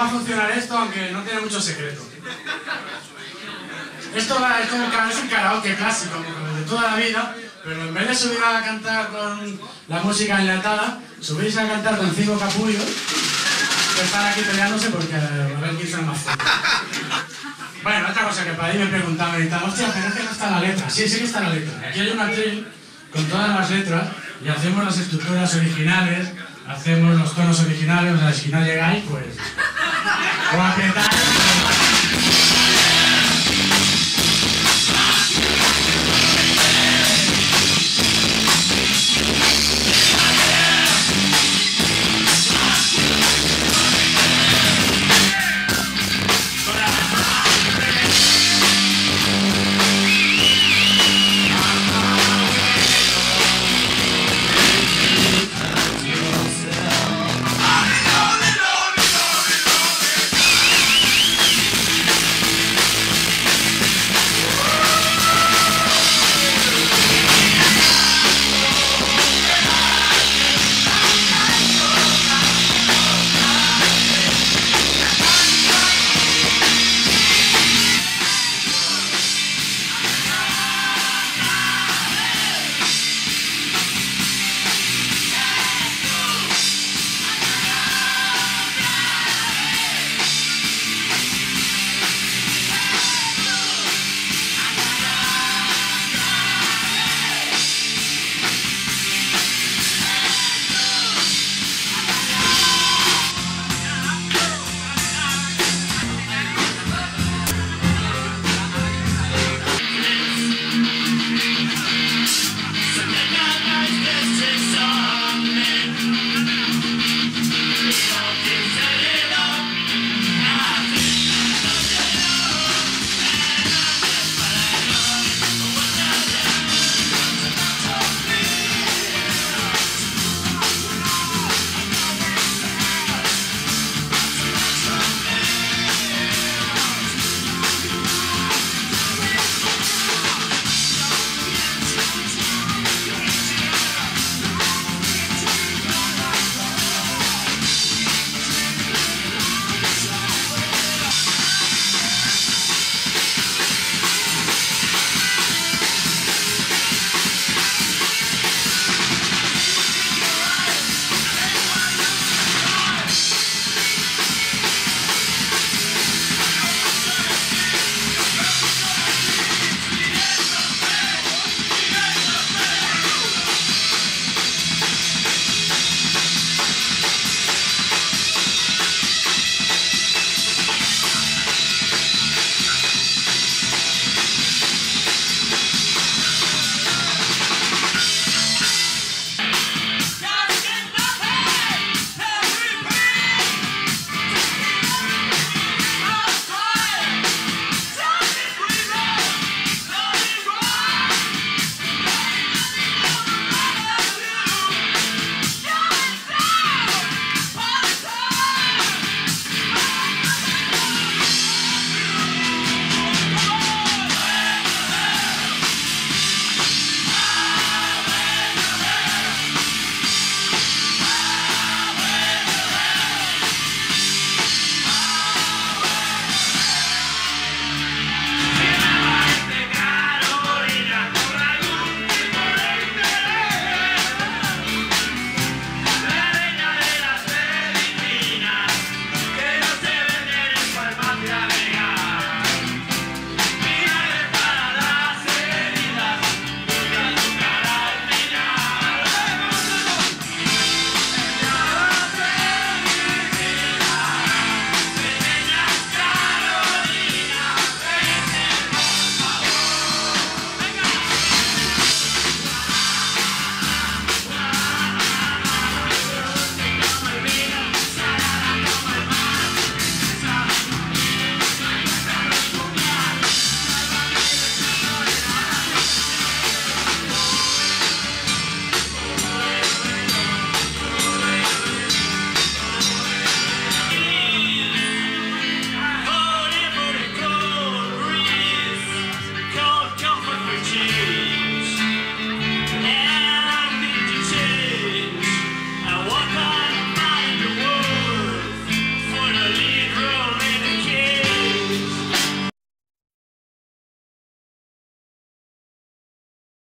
va a funcionar esto, aunque no tiene mucho secreto. Esto es un karaoke clásico, como el de toda la vida, pero en vez de subir a cantar con la música enlatada, subís a cantar con 5 capullos que están aquí peleándose porque a ver quién suena más fuerte. Bueno, otra cosa que para ahí me preguntaban ahorita, hostia, pero es que no está la letra. Sí, sí que está la letra. Aquí hay un atril con todas las letras y hacemos las estructuras originales, hacemos los tonos originales, o sea, si no llegáis, pues... o apretáis...